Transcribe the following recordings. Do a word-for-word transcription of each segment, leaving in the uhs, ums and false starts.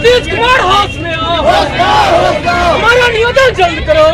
नीतीश कुमार होश में आओ, हमारा निवेदन जल्द करो।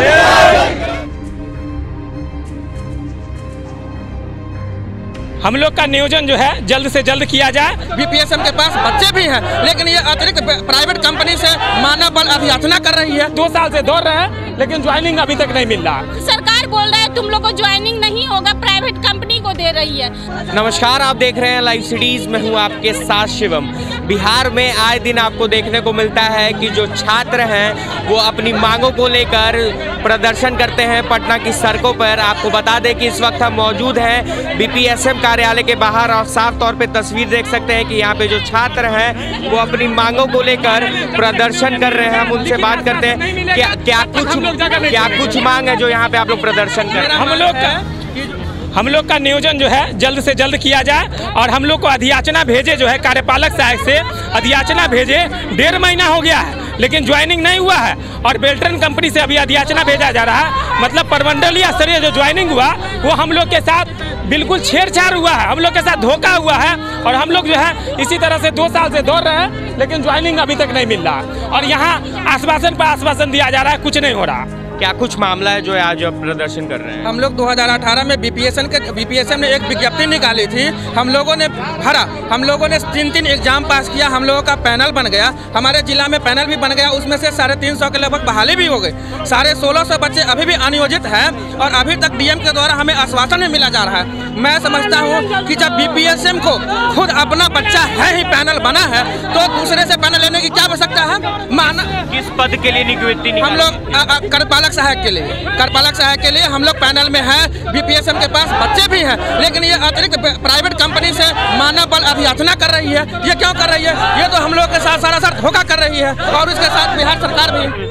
हम लोग का नियोजन जो है जल्द से जल्द किया जाए। बीपीएसएम के पास बच्चे भी हैं, लेकिन ये अतिरिक्त प्राइवेट कंपनी से मानव बल अभियाचना कर रही है। दो साल से दौड़ रहे हैं, लेकिन ज्वाइनिंग अभी तक नहीं मिल रहा। सरकार बोल रहा है तुम लोग को ज्वाइनिंग नहीं होगा, प्राइवेट कंपनी को दे रही है। नमस्कार, आप देख रहे हैं लाइव सिटीज में हूँ आपके साथ शिवम। बिहार में आए दिन आपको देखने को मिलता है कि जो छात्र हैं वो अपनी मांगों को लेकर प्रदर्शन करते हैं पटना की सड़कों पर। आपको बता दें कि इस वक्त हम मौजूद हैं बीपीएसएम कार्यालय के बाहर और साफ तौर पे तस्वीर देख सकते हैं कि यहाँ पे जो छात्र हैं वो अपनी मांगों को लेकर प्रदर्शन कर रहे हैं। हम उनसे बात करते हैं क्या क्या कुछ क्या कुछ मांग है जो यहाँ पे आप लोग प्रदर्शन कर रहे हैं। हम लोग का हम लोग का नियोजन जो है जल्द से जल्द किया जाए और हम लोग को अधियाचना भेजे जो है कार्यपालक सहायक से अधियाचना भेजे। डेढ़ महीना हो गया है लेकिन ज्वाइनिंग नहीं हुआ है और बेल्ट्रन कंपनी से अभी अधियाचना भेजा जा रहा है। मतलब प्रमंडलीय स्तरीय जो ज्वाइनिंग हुआ वो हम लोग के साथ बिल्कुल छेड़छाड़ हुआ है, हम लोग के साथ धोखा हुआ है और हम लोग जो है इसी तरह से दो साल से दौड़ रहे हैं, लेकिन ज्वाइनिंग अभी तक नहीं मिल रहा और यहाँ आश्वासन पर आश्वासन दिया जा रहा है, कुछ नहीं हो रहा। क्या कुछ मामला है जो आज आप प्रदर्शन कर रहे हैं? हम लोग दो हज़ार अठारह में बीपीएसएम के बीपीएसएम ने एक विज्ञप्ति निकाली थी, हम लोगों ने भरा, हम लोगों ने तीन तीन एग्जाम पास किया, हम लोगों का पैनल बन गया, हमारे जिला में पैनल भी बन गया, उसमें से साढ़े तीन सौ के लगभग बहाली भी हो गई। साढ़े सोलह सौ बच्चे अभी भी अनियोजित हैं और अभी तक डीएम के द्वारा हमें आश्वासन नहीं मिला जा रहा है। मैं समझता हूँ कि जब बीपीएसएम को खुद अपना बच्चा है ही पैनल बना है तो दूसरे से पैनल लेने की क्या आवश्यकता है? माना किस पद के लिए नियुक्ति? हम लोग कार्यपालक सहायक के लिए कार्यपालक सहायक के लिए हम लोग पैनल में हैं। बीपीएसएम के पास बच्चे भी हैं, लेकिन ये अतिरिक्त प्राइवेट कंपनी से मानव बल अभियाचना कर रही है। ये क्यों कर रही है? ये तो हम लोग के साथ सारा साथ धोखा कर रही है और इसके साथ बिहार सरकार भी।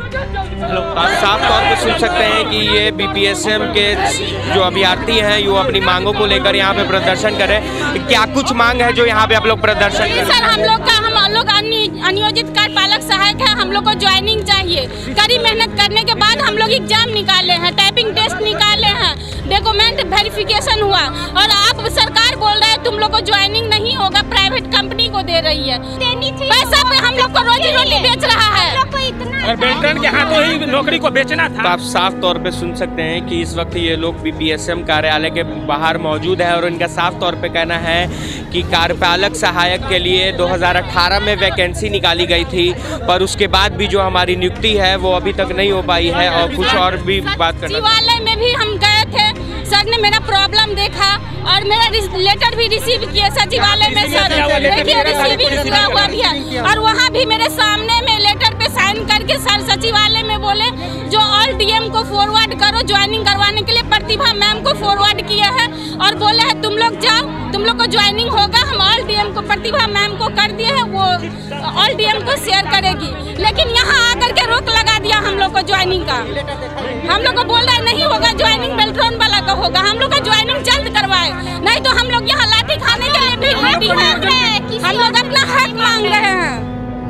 आप साफ तौर पे सुन सकते हैं कि ये बीपीएसएम के जो अभ्यर्थी हैं वो अपनी मांगों को लेकर यहाँ पे प्रदर्शन कर रहे हैं। क्या कुछ मांग है जो यहाँ पे आप लोग प्रदर्शन कर रहे हैं? सर, हम लोग का हम लोग अनियोजित कार्यपालक सहायक है, हम लोग को ज्वाइनिंग चाहिए। कड़ी मेहनत करने के बाद हम लोग एग्जाम निकाले हैं, टाइपिंग टेस्ट निकाले हैं, डॉक्यूमेंट वेरिफिकेशन हुआ और आप सरकार बोल रहे हैं तुम लोग को ज्वाइनिंग नहीं होगा, प्राइवेट कंपनी को दे रही है। पैसा पे हम लोग को रोजी रोटी बेच रहा है और बेल्ट्रन के हाथों ही नौकरी को बेचना था। तो आप साफ तौर पे सुन सकते हैं कि इस वक्त ये लोग बीपीएसएम कार्यालय के बाहर मौजूद है और इनका साफ तौर पे कहना है कि कार्यपालक सहायक के लिए दो हज़ार अठारह में वैकेंसी निकाली गई थी, पर उसके बाद भी जो हमारी नियुक्ति है वो अभी तक नहीं हो पाई है। और कुछ और भी बात करना, सचिवालय में भी हम गए थे, सर ने मेरा प्रॉब्लम देखा और मेरा लेटर भी रिसीव किया सचिवालय में। सर देखिए रिसीविंग हुआ हुआ भी है और वहाँ भी मेरे सामने में लेटर पे साइन करके सर सचिवालय में बोले जो ऑल डीएम को फॉरवर्ड करो ज्वाइनिंग करवाने के लिए। प्रतिभा मैम को फॉरवर्ड किया है और बोले है तुम लोग जाओ, तुम लोग को ज्वाइनिंग होगा। हम ऑल डीएम को प्रतिभा मैम को कर दिए है, वो ऑल डीएम को शेयर करेगी, लेकिन यहाँ आकर के रोक लगा दिया हम लोग को ज्वाइनिंग का। हम लोग को बोल रहा है नहीं होगा ज्वाइनिंग, बेल्ट्रॉन वाला का होगा। हम लोग का ज्वाइनिंग जल्द करवाए, नहीं तो हम लोग यहाँ लाठी खाने के लिए भी रेडी हैं। हम लोग अपना हक मांग रहे हैं।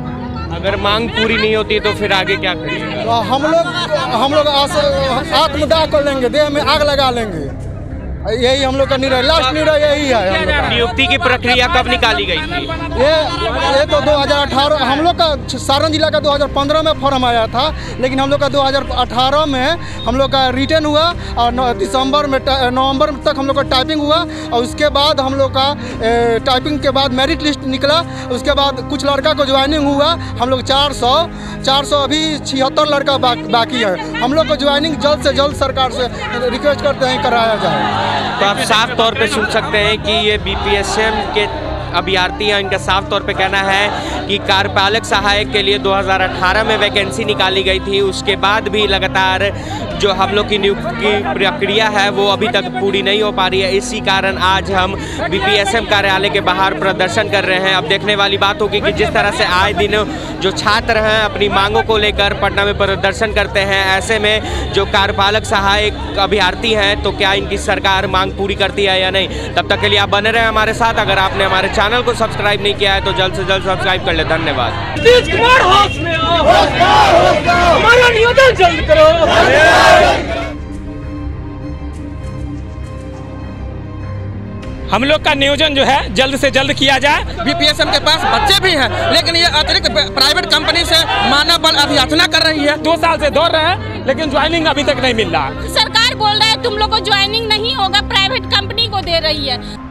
अगर मांग पूरी नहीं होती तो फिर आगे क्या करेंगे? तो हम लोग हम लोग आत्मदाह कर लेंगे, देह में आग लगा लेंगे। यही हम लोग का निर्णय, लास्ट निर्णय यही है। नियुक्ति की प्रक्रिया कब निकाली गई थी? ये ये तो दो हज़ार अठारह हम लोग का सारण जिला का दो हज़ार पंद्रह में फॉर्म आया था, लेकिन हम लोग का दो हज़ार अठारह में हम लोग का रिटर्न हुआ और दिसंबर में नवंबर तक हम लोग का टाइपिंग हुआ और उसके बाद हम लोग का टाइपिंग के बाद मेरिट लिस्ट निकला। उसके बाद कुछ लड़का को ज्वाइनिंग हुआ, हम लोग चार सौ चार सौ अभी छिहत्तर लड़का बा, बाकी है। हम लोग को ज्वाइनिंग जल्द से जल्द सरकार से रिक्वेस्ट करते हैं कराया जाए। तो आप साफ तौर पे सुन सकते हैं कि ये बीपीएसएम के अभ्यर्थी हैं, इनका साफ तौर पे कहना है कि कार्यपालक सहायक के लिए दो हज़ार अठारह में वैकेंसी निकाली गई थी, उसके बाद भी लगातार जो हम लोग की नियुक्ति की प्रक्रिया है वो अभी तक पूरी नहीं हो पा रही है। इसी कारण आज हम बीपीएसएम कार्यालय के बाहर प्रदर्शन कर रहे हैं। अब देखने वाली बात होगी कि जिस तरह से आए दिन जो छात्र हैं अपनी मांगों को लेकर पटना में प्रदर्शन करते हैं, ऐसे में जो कार्यपालक सहायक अभ्यर्थी हैं तो क्या इनकी सरकार मांग पूरी करती है या नहीं। तब तक के लिए आप बने रहे हमारे साथ। अगर आपने हमारे चैनल को सब्सक्राइब नहीं किया है तो जल्द से जल्द सब्सक्राइब कर ले। धन्यवाद। नीतीश कुमार होश में आओ, हमारा निवेदन जल्द करो। हम लोग का नियोजन जो है जल्द से जल्द किया जाए। बीपीएसएम के पास बच्चे भी हैं, लेकिन ये अतिरिक्त प्राइवेट कंपनी से मानव बल अभियाचना कर रही है। दो साल से दौड़ रहे हैं लेकिन ज्वाइनिंग अभी तक नहीं मिल रहा। सरकार बोल रहा है तुम लोग को ज्वाइनिंग नहीं होगा, प्राइवेट कंपनी को दे रही है।